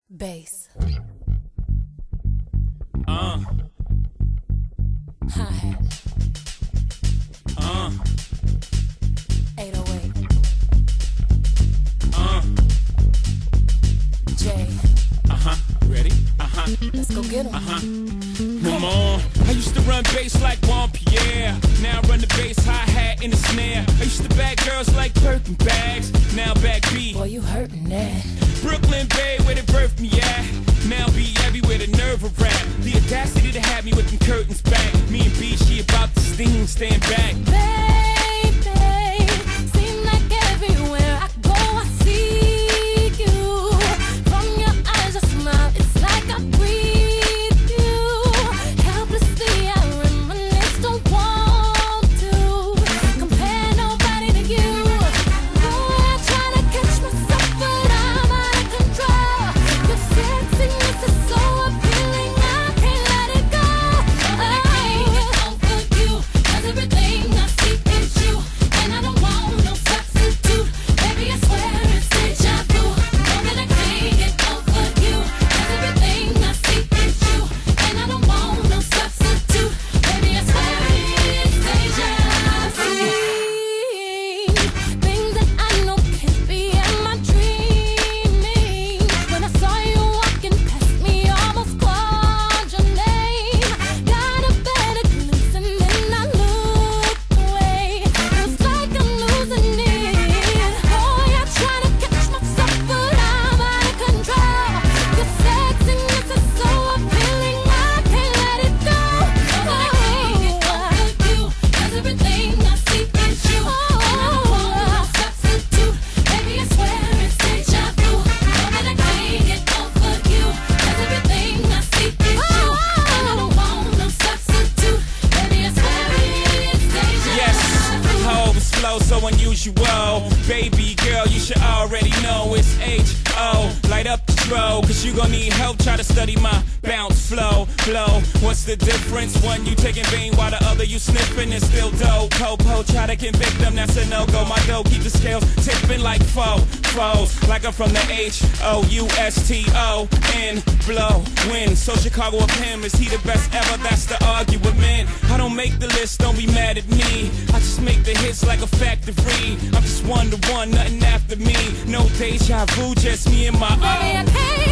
Bass. Hi-hat. 808. J. Ready? Let's go get 'em. Come on. I used to run bass like Juan Pierre. Now I run the bass, hi-hat, and the snare. I used to bag girls like Birkin bags. Now back B. Boy, you hurtin' that. Brooklyn Bay, where they birthed me at. Now be everywhere, the nerve of rap. The audacity to have me with them curtains back. Me and B, she about to sting, stand back. Baby, seem like everywhere I go, I see you. From your eyes, your smile, it's like I breathe you. Helplessly, I reminisce, don't want to compare nobody to you. Boy, I try to catch myself, but I'm out of control. Your sexiness is so appealing, I can't let it go. I can't get over you, 'cause everything I see is you, and I don't want no substitute. Baby, I swear it's deja vu. Know that I can't get over you, 'cause everything I see is you, and I don't want no substitute. Baby, I swear it's deja vu. Things that I know can't be, am I dreaming? When I saw you walking past me, almost called your name. Got a better glimpse and then I looked away. Feels like I'm losing it. Boy, I try to catch myself, but I'm out of control. Your sexiness is so appealing, I can't let it go. I can't get over you, 'cause everything I see is you, and I don't want no substitute. Baby, I swear it's deja vu. Know that I can't get over you, 'cause everything I see is you, and I don't want no substitute. Baby, I swear it's deja Yes, vu. I always flow so unusual. Baby girl, you should already know it's H-O. Light up the throw, 'cause you gon' need help. Try to study my bounce, flow. What's the difference? One you taking vein while the other you sniffing and still dope. Po, try to convict them, that's a no-go. My dough keep the scales tipping like foes. Like I'm from the H-O-U-S-T-O-N. Blow, win. So Chicago of him, is he the best ever? That's the argument. I don't make the list, don't be mad at me. I just make the hits like a factory. I'm just one to one, nothing after me. No deja vu, just me and my Baby, I can't